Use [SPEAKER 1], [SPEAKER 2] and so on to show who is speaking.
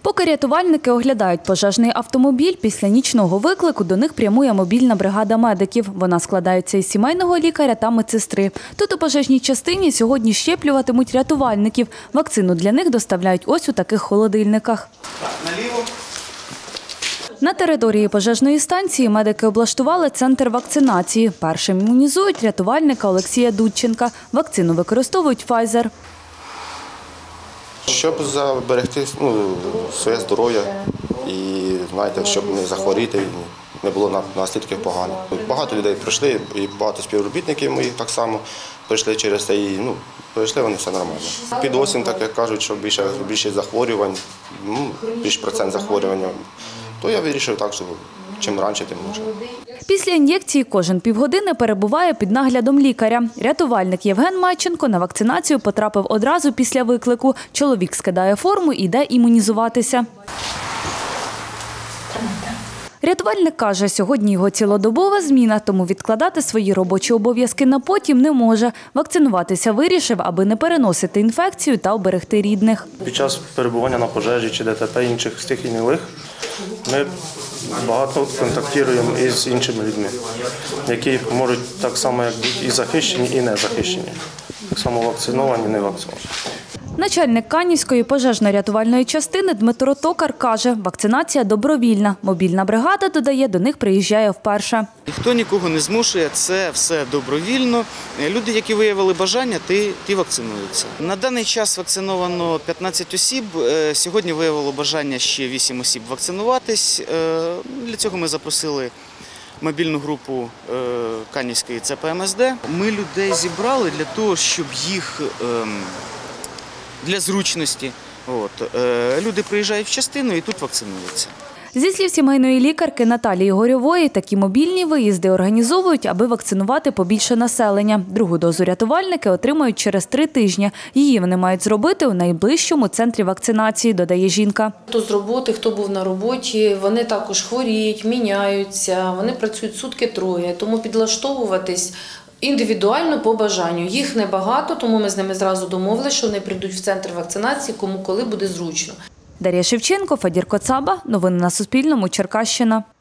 [SPEAKER 1] Поки рятувальники оглядають пожежний автомобіль, після нічного виклику до них прямує мобільна бригада медиків. Вона складається із сімейного лікаря та медсестри. Тут у пожежній частині сьогодні щеплюватимуть рятувальників. Вакцину для них доставляють ось у таких холодильниках. На території пожежної станції медики облаштували центр вакцинації. Першим імунізують рятувальника Олексія Дудченка. Вакцину використовують Pfizer.
[SPEAKER 2] Щоб зберегти своє здоров'я і, щоб не захворіти, не було наслідків поганих. Багато людей пройшли, і багато співробітників моїх так само пройшли через це, і пройшли вони все нормально. Під осінь, так як кажуть, що більше захворювань, більш процент захворювання, то я вирішив так, що чим раніше, тим краще.
[SPEAKER 1] Після ін'єкції кожен півгодини перебуває під наглядом лікаря. Рятувальник Євген Майченко на вакцинацію потрапив одразу після виклику. Чоловік скидає форму і йде імунізуватися. Рятувальник каже, сьогодні його цілодобова зміна, тому відкладати свої робочі обов'язки на потім не може. Вакцинуватися вирішив, аби не переносити інфекцію та оберегти рідних.
[SPEAKER 3] Під час перебування на пожежі чи ДТП інших стихійних лих ми багато контактуємо із іншими людьми, які можуть так само як бути і захищені, і не захищені. Так само вакциновані, і не вакциновані.
[SPEAKER 1] Начальник Канівської пожежно-рятувальної частини Дмитро Токар каже, вакцинація добровільна. Мобільна бригада, додає, до них приїжджає вперше.
[SPEAKER 4] Ніхто нікого не змушує, це все добровільно. Люди, які виявили бажання, ті вакцинуються. На даний час вакциновано 15 осіб, сьогодні виявило бажання ще 8 осіб вакцинуватись. Для цього ми запросили мобільну групу Канівської ЦПМСД. Ми людей зібрали для того, щоб їх для зручності. Люди приїжджають в частину і тут вакцинуються.
[SPEAKER 1] Зі слів сімейної лікарки Наталії Горьової, такі мобільні виїзди організовують, аби вакцинувати побільше населення. Другу дозу рятувальники отримають через 3 тижні. Її вони мають зробити у найближчому центрі вакцинації, додає жінка.
[SPEAKER 5] Хто з роботи, хто був на роботі, вони також хворіють, міняються, вони працюють сутки-троє, тому підлаштовуватись індивідуально по бажанню. Їх небагато, тому ми з ними зразу домовилися, що вони прийдуть в центр вакцинації, кому коли буде зручно.
[SPEAKER 1] Дар'я Шевченко, Фадір Коцаба. Новини на Суспільному. Черкащина.